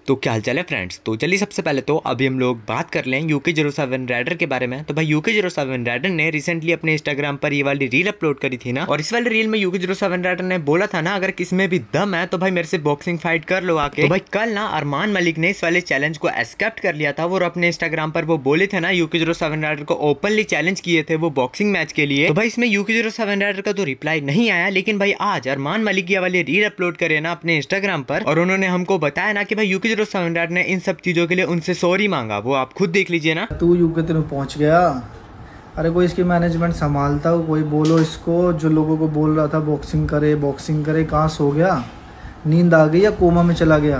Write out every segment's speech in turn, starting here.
तो क्या हालचाल है फ्रेंड्स। तो चलिए सबसे पहले तो अभी हम लोग बात कर लें UK07 राइडर के बारे में। तो भाई UK07 राइडर ने रिसेंटली अपने इंस्टाग्राम पर ये वाली रील अपलोड करी थी ना, और इस वाली रील में UK07 राइडर ने बोला था ना, अगर किसमें भी दम है तो भाई मेरे से बॉक्सिंग फाइट कर लो आके। तो भाई कल ना अरमान मलिक ने इस वाले चैलेंज को एक्सेप्ट कर लिया था, और अपने इंस्टाग्राम पर वो बोले थे ना UK07 राइडर को ओपनली चैलेंज किए थे वो बॉक्सिंग मैच के लिए। तो भाई इसमें UK07 राइडर का तो रिप्लाई नहीं आया, लेकिन भाई आज अरमान मलिक ये वाली रील अपलोड करे ना अपने इंस्टाग्राम पर, और उन्होंने हमको बताया ना कि भाई UK07 राइडर ने इन सब चीजों के लिए उनसे सॉरी मांगा। वो आप खुद देख लीजिए ना। तू यूके तक पहुंच गया। अरे कोई इसकी मैनेजमेंट संभालता हो, कोई बोलो इसको। जो लोगों को बोल रहा था बॉक्सिंग करे, कहाँ सो गया, नींद आ गई या कोमा में चला गया।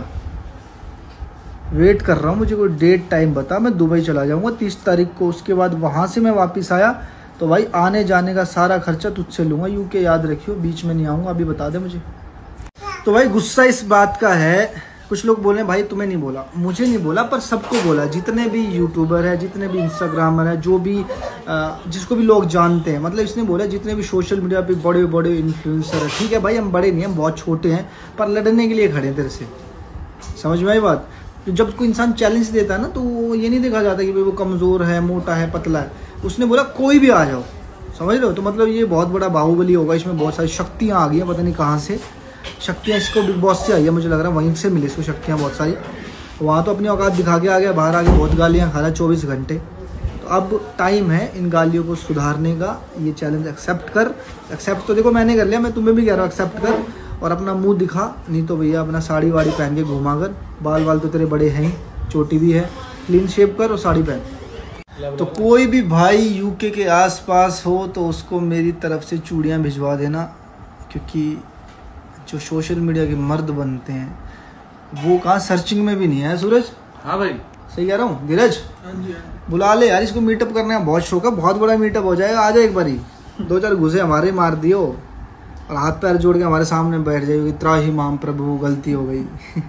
वेट कर रहा हूँ, मुझे कोई डेट टाइम बता। मैं दुबई चला जाऊँगा 30 तारीख को, उसके बाद वहाँ से मैं वापस आया तो भाई आने जाने का सारा खर्चा तुझसे लूँगा। यूके याद रखियो, बीच में नहीं आऊँगा, अभी बता दे मुझे। तो भाई गुस्सा इस बात का है, कुछ लोग बोले भाई तुम्हें नहीं बोला, मुझे नहीं बोला, पर सबको बोला। जितने भी यूट्यूबर है, जितने भी इंस्टाग्रामर है, जो भी जिसको भी लोग जानते हैं, मतलब इसने बोला जितने भी सोशल मीडिया पे बड़े बड़े इन्फ्लुएंसर है। ठीक है भाई, हम बड़े नहीं, हम बहुत छोटे हैं, पर लड़ने के लिए खड़े हैं तेरे से। समझ में आई बात। तो जब कोई इंसान चैलेंज देता है ना, तो ये नहीं देखा जाता कि भाई वो कमज़ोर है, मोटा है, पतला है। उसने बोला कोई भी आ जाओ, समझ रहे हो। तो मतलब ये बहुत बड़ा बाहुबली होगा, इसमें बहुत सारी शक्तियाँ आ गई हैं, पता नहीं कहाँ से शक्तियाँ इसको बिग बॉस से आई है, मुझे लग रहा है वहीं से मिली इसको शक्तियाँ बहुत सारी। वहाँ तो अपनी औकात दिखा के आ गया, बाहर आके बहुत गालियाँ खा रहा 24 घंटे। तो अब टाइम है इन गालियों को सुधारने का। ये चैलेंज एक्सेप्ट तो देखो मैंने कर लिया, मैं तुम्हें भी कह रहा हूँ एक्सेप्ट कर और अपना मुँह दिखा। नहीं तो भैया अपना साड़ी वाड़ी पहन के घुमा कर, बाल तो तेरे बड़े हैं, चोटी भी है, क्लीन शेप कर और साड़ी पहन। तो कोई भी भाई यूके के आसपास हो तो उसको मेरी तरफ से चूड़ियाँ भिजवा देना, क्योंकि जो सोशल मीडिया के मर्द बनते हैं वो कहाँ सर्चिंग में भी नहीं है। सूरज, हाँ भाई सही कह रहा हूँ। धीरज, बुला ले यार, इसको मीटअप करने का बहुत शौक है, बहुत बड़ा मीटअप हो जाएगा। आ जाए एक बारी, 2-4 घुसे हमारे मार दियो और हाथ पैर जोड़ के हमारे सामने बैठ जाएगी। त्राहि माम प्रभु, गलती हो गई।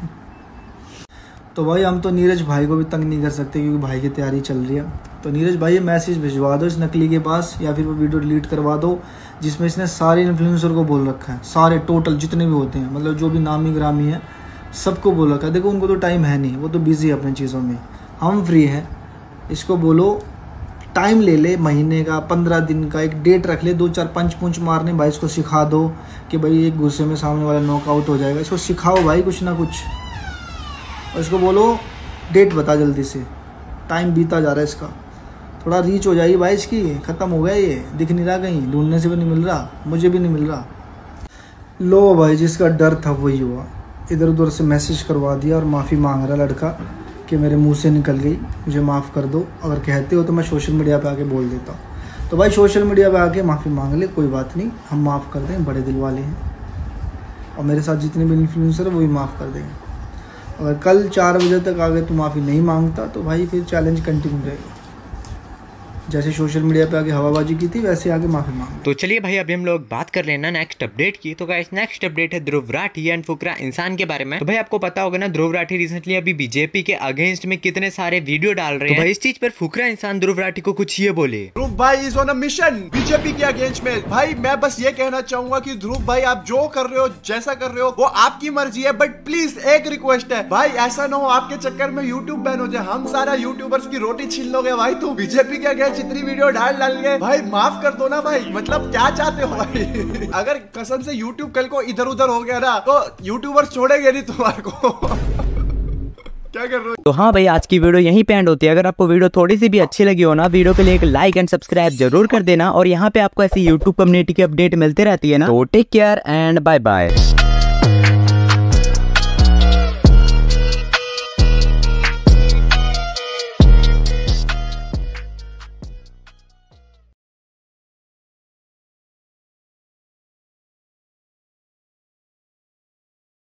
तो भाई हम तो नीरज भाई को भी तंग नहीं कर सकते, क्योंकि भाई की तैयारी चल रही है। तो नीरज भाई ये मैसेज भिजवा दो इस नकली के पास, या फिर वो वीडियो डिलीट करवा दो जिसमें इसने सारे इन्फ्लुएंसर को बोल रखा है, सारे टोटल जितने भी होते हैं, मतलब जो भी नामी ग्रामी है सबको बोल रखा है। देखो उनको तो टाइम है नहीं, वो तो बिजी है अपनी चीज़ों में, हम फ्री हैं। इसको बोलो टाइम ले ले, महीने का, 15 दिन का एक डेट रख ले, 2-4 पंच मारने भाई। इसको सिखा दो कि भाई एक गुस्से में सामने वाला नॉकआउट हो जाएगा। इसको सिखाओ भाई कुछ ना कुछ, और इसको बोलो डेट बता जल्दी से, टाइम बीता जा रहा है इसका, थोड़ा रीच हो जाएगी भाई इसकी। ख़त्म हो गया, ये दिख नहीं रहा कहीं, ढूंढने से भी नहीं मिल रहा, मुझे भी नहीं मिल रहा। लो भाई, जिसका डर था वही हुआ, इधर उधर से मैसेज करवा दिया और माफ़ी मांग रहा लड़का कि मेरे मुंह से निकल गई, मुझे माफ़ कर दो। अगर कहते हो तो मैं सोशल मीडिया पे आके बोल देता हूँ। तो भाई सोशल मीडिया पे आके माफ़ी मांग ले, कोई बात नहीं, हम माफ़ कर दें, बड़े दिल वाले हैं। और मेरे साथ जितने भी इन्फ्लुएंसर है वो भी माफ़ कर देंगे। अगर कल 4 बजे तक आगे तू माफ़ी नहीं मांगता तो भाई फिर चैलेंज कंटिन्यू रहेगा। जैसे सोशल मीडिया पे आगे हवाबाजी की थी, वैसे आगे माफी मांग। तो चलिए भाई अभी हम लोग बात कर लेना नेक्स्ट अपडेट की। तो गाइस नेक्स्ट अपडेट है ध्रुव राठी एंड फुकरा इंसान के बारे में। तो भाई आपको पता होगा ना, ध्रुव राठी रिसेंटली अभी बीजेपी के अगेंस्ट में कितने सारे वीडियो डाल रहे हैं। तो भाई इस चीज पर फुकरा इंसान ध्रुव राठी को कुछ ये बोले। ध्रुव भाई is on a mission BJP के अगेंस्ट में। भाई मैं बस ये कहना चाहूंगा कि ध्रुव भाई आप जो कर रहे हो, जैसा कर रहे हो, वो आपकी मर्जी है, बट प्लीज एक रिक्वेस्ट है भाई, ऐसा ना हो आपके चक्कर में यूट्यूब बैन हो जाए, हम सारा यूट्यूबर्स की रोटी छीन लोगे। भाई तू बीजेपी के अगेंस्ट इतनी वीडियो डाल के भाई माफ कर दो ना भाई, मतलब क्या चाहते हो भाई। अगर कसम से यूट्यूब कल को इधर उधर हो गया ना, तो यूट्यूबर्स छोड़ेंगे नहीं तुम्हारे को। क्या कर रहे हो। तो हाँ भाई आज की वीडियो यहीं पे एंड होती है। अगर आपको वीडियो थोड़ी सी भी अच्छी लगी हो ना, वीडियो के लिए एक लाइक एंड सब्सक्राइब जरूर कर देना, और यहाँ पे आपको ऐसी यूट्यूब कम्युनिटी की अपडेट मिलते रहती है ना। तो take care and bye bye.